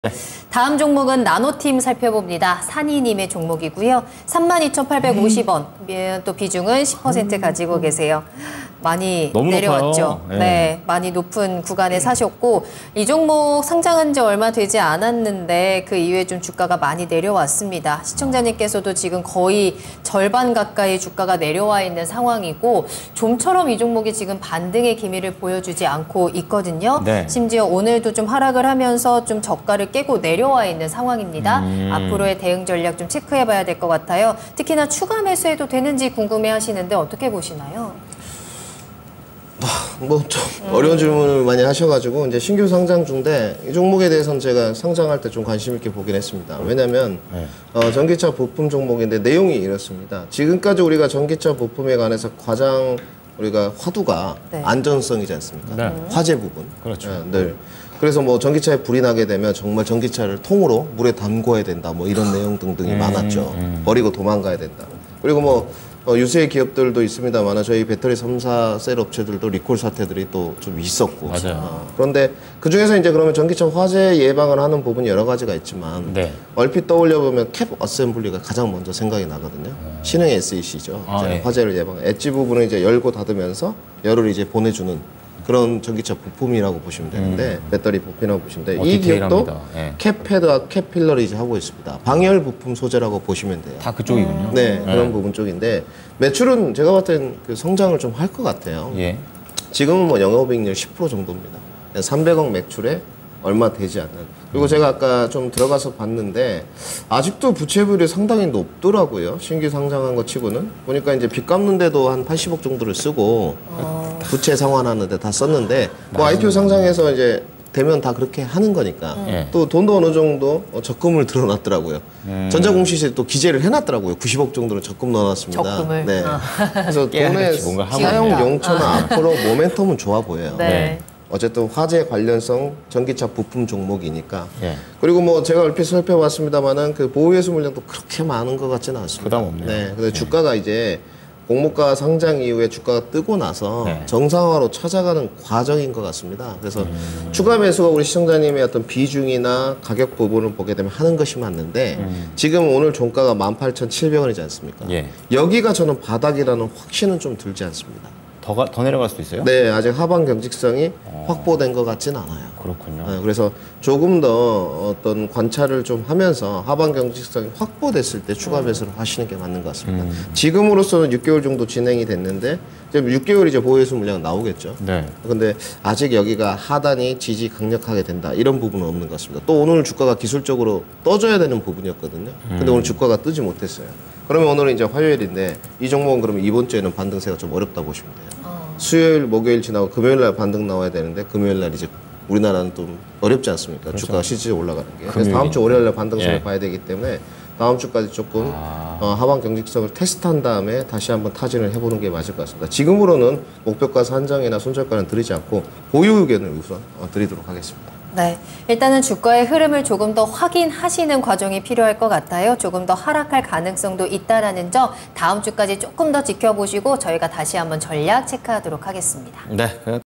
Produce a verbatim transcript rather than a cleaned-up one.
네. 다음 종목은 나노팀 살펴봅니다. 산이님의 종목이고요. 삼만 이천팔백오십 원, 음. 또 비중은 십 퍼센트 가지고 계세요. 많이 너무 내려왔죠. 높아요. 네. 네, 많이 높은 구간에 사셨고 이 종목 상장한 지 얼마 되지 않았는데 그 이후에 좀 주가가 많이 내려왔습니다. 시청자님께서도 지금 거의 절반 가까이 주가가 내려와 있는 상황이고 좀처럼 이 종목이 지금 반등의 기미를 보여주지 않고 있거든요. 네. 심지어 오늘도 좀 하락을 하면서 좀 저가를 깨고 내려와 있는 상황입니다. 음. 앞으로의 대응 전략 좀 체크해봐야 될 것 같아요. 특히나 추가 매수해도 되는지 궁금해하시는데 어떻게 보시나요? 뭐 좀 음. 어려운 질문을 많이 하셔가지고 이제 신규 상장 중인데 이 종목에 대해서는 제가 상장할 때 좀 관심 있게 보긴 했습니다. 왜냐하면 네. 어, 전기차 부품 종목인데 내용이 이렇습니다. 지금까지 우리가 전기차 부품에 관해서 가장 우리가 화두가 네. 안전성이지 않습니까? 네. 화재 부분. 그렇죠. 네, 늘. 그래서 뭐 전기차에 불이 나게 되면 정말 전기차를 통으로 물에 담궈야 된다. 뭐 이런 내용 등등이 음, 많았죠. 음. 버리고 도망가야 된다. 그리고 뭐 어, 유수의 기업들도 있습니다만 저희 배터리 삼 사 셀 업체들도 리콜 사태들이 또 좀 있었고. 맞아요. 어, 그런데 그 중에서 이제 그러면 전기차 화재 예방을 하는 부분이 여러 가지가 있지만 네. 얼핏 떠올려 보면 캡 어셈블리가 가장 먼저 생각이 나거든요. 음. 신흥 에스이씨죠. 아, 네. 화재를 예방. 엣지 부분을 이제 열고 닫으면서 열을 이제 보내주는. 그런 전기차 부품이라고 보시면 되는데 음. 배터리 부품이라고 보시면 돼요. 어, 이 기업도 네. 캡패드와 캡필러를 이제 하고 있습니다. 방열 부품 소재라고 보시면 돼요. 다 그쪽이군요. 음. 네, 그런 네. 부분 쪽인데 매출은 제가 봤을 땐 그 성장을 좀 할 것 같아요. 예. 지금은 뭐 영업이익률 십 퍼센트 정도입니다. 삼백억 매출에 얼마 되지 않는. 그리고 제가 아까 좀 들어가서 봤는데 아직도 부채비율이 상당히 높더라고요. 신규 상장한 거 치고는. 보니까 이제 빚 갚는데도 한 팔십억 정도를 쓰고 어... 부채 상환하는데 다 썼는데 뭐 아이피오 상장해서 이제 되면 다 그렇게 하는 거니까 음. 또 돈도 어느 정도 적금을 들어놨더라고요. 음. 전자공시지에 또 기재를 해놨더라고요. 구십억 정도로 적금 넣어놨습니다. 적금을? 네. 어. 그래서 돈의 사용 용처는 아. 앞으로 모멘텀은 좋아 보여요. 네. 네. 어쨌든 화재 관련성 전기차 부품 종목이니까. 예. 그리고 뭐 제가 얼핏 살펴봤습니다만은 그 보유회수 물량도 그렇게 많은 것 같지는 않습니다. 부담 없네요. 네. 근데 네. 주가가 이제 공모가 상장 이후에 주가가 뜨고 나서 네. 정상화로 찾아가는 과정인 것 같습니다. 그래서 음. 추가 매수가 우리 시청자님의 어떤 비중이나 가격 부분을 보게 되면 하는 것이 맞는데 음. 지금 오늘 종가가 만 팔천칠백 원이지 않습니까? 예. 여기가 저는 바닥이라는 확신은 좀 들지 않습니다. 더, 가, 더 내려갈 수도 있어요? 네, 아직 하방 경직성이 어... 확보된 것 같진 않아요. 그렇군요. 네, 그래서 조금 더 어떤 관찰을 좀 하면서 하방 경직성이 확보됐을 때 추가 매수를 하시는 게 맞는 것 같습니다. 음... 지금으로서는 육 개월 정도 진행이 됐는데 이제 육 개월 이제 보유회수 물량 나오겠죠. 네. 근데 아직 여기가 하단이 지지 강력하게 된다 이런 부분은 없는 것 같습니다. 또 오늘 주가가 기술적으로 떠줘야 되는 부분이었거든요. 근데 음... 오늘 주가가 뜨지 못했어요. 그러면 오늘은 이제 화요일인데 이 종목은 그러면 이번 주에는 반등세가 좀 어렵다 보시면 돼요. 어. 수요일, 목요일 지나고 금요일 날 반등 나와야 되는데 금요일 날 이제 우리나라는 좀 어렵지 않습니까? 그렇죠. 주가가 실질적으로 올라가는 게. 그래서 다음 주 월요일 날 반등세를 예. 봐야 되기 때문에 다음 주까지 조금 아. 어, 하방 경직성을 테스트한 다음에 다시 한번 타진을 해보는 게 맞을 것 같습니다. 지금으로는 목표가 산정이나 손절가는 드리지 않고 보유 의견을 우선 어, 드리도록 하겠습니다. 네, 일단은 주가의 흐름을 조금 더 확인하시는 과정이 필요할 것 같아요. 조금 더 하락할 가능성도 있다라는 점 다음 주까지 조금 더 지켜보시고 저희가 다시 한번 전략 체크하도록 하겠습니다. 네.